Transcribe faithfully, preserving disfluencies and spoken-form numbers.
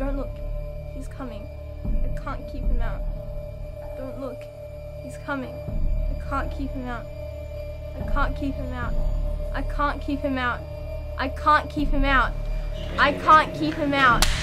Don't look. He's coming. I can't keep him out. Don't look. He's coming. I can't keep him out. I can't keep him out. I can't keep him out. I can't keep him out. I can't keep him out.